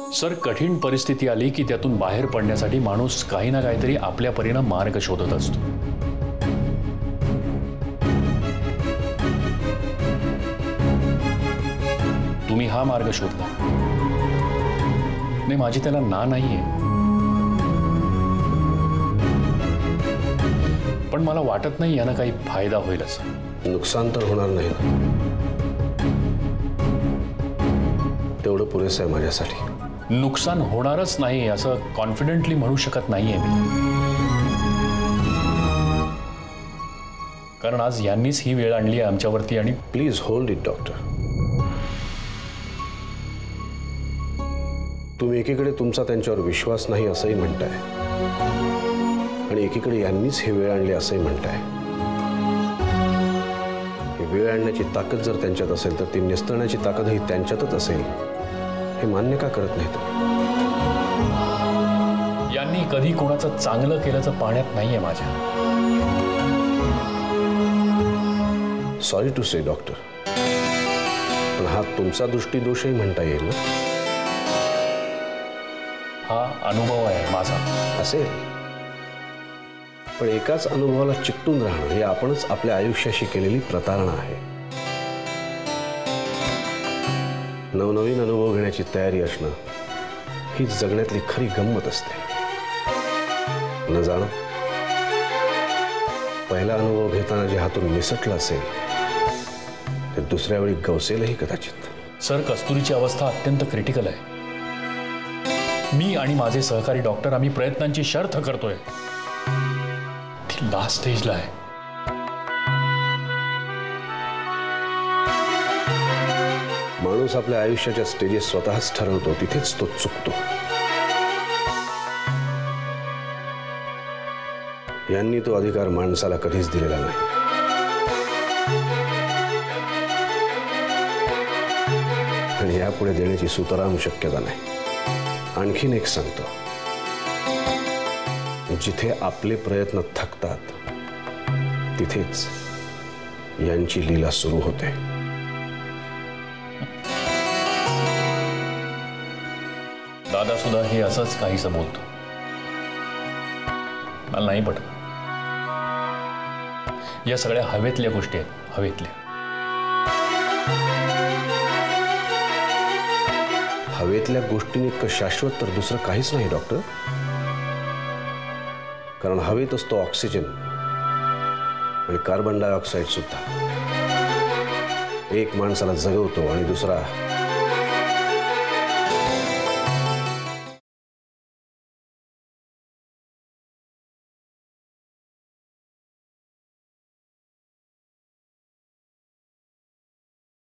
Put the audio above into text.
Sir, कठीण परिस्थिती आली की त्यातून बाहेर पडण्यासाठी माणूस काही ना काहीतरी आपल्या परीने मार्ग शोधत असतो. तुम्ही हा मार्ग शोधला. नाही, माझी त्याला ना नाहीये, पण मला वाटत नाही यानं काही फायदा होईल असं. नुकसान तर होणार नाही ना, तेवढं पुरेसं आहे माझ्यासाठी. नुकसान होणारच नाही असं कॉन्फिडेंटली म्हणू शकत नाहीये मी, कारण आज यांनीच ही वेळ आणली आहे आमच्यावरती. आणि प्लीज होल्ड इट डॉक्टर. तुम्ही एकीकडे तुमचा त्यांच्यावर विश्वास नाही असंही म्हणताय आणि एकीकडे यांनीच ही वेळ आणली असंही म्हणताय. ही वेळ आणण्याची ताकद जर त्यांच्यात असेल तर ती निस्तरण्याची ताकदही त्यांच्यातच असेल, हे मान्य का करत नाही तुम्ही? यांनी कधी कोणाचं चांगलं केल्याचं पाण्यात नाहीये माझ्या. सॉरी टू से डॉक्टर, पण हा तुमचा दृष्टीदोषही म्हणता येईल ना? हा अनुभव आहे माझा. असेल, पण एकाच अनुभवाला चिकटून राहणं हे आपणच आपल्या आयुष्याशी केलेली प्रतारणा आहे. नवनवीन अनुभव घेण्याची तयारी असणं ही जगण्यातली खरी गंमत असते. न जाणं, पहिला अनुभव घेताना जे हातून निसटलं असेल ते दुसऱ्या वेळी गवसेलही कदाचित. सर, कस्तुरीची अवस्था अत्यंत क्रिटिकल आहे. मी आणि माझे सहकारी डॉक्टर आम्ही प्रयत्नांची शर्थ करतोय. ती लास्ट स्टेजला आहे. माणूस आपल्या आयुष्याच्या स्टेजेस स्वतःच ठरवतो, तिथेच तो चुकतो. यांनी तो अधिकार माणसाला कधीच दिलेला नाही. आणि यापुढे देण्याची सुतराम शक्यता नाही. आणखीन एक सांगतो, जिथे आपले प्रयत्न थकतात तिथेच यांची लीला सुरू होते. दादा सुद्धा हे असंच काहीसं बोलतो. मला नाही पटत. या सगळ्या हवेतल्या गोष्टी आहेत, हवेतल्या. हवेतल्या गोष्टींनी इतकं शाश्वत तर दुसरं काहीच नाही डॉक्टर. कारण हवेत असतो ऑक्सिजन आणि कार्बन डायऑक्साईड सुद्धा. एक माणसाला जगवतो आणि दुसरा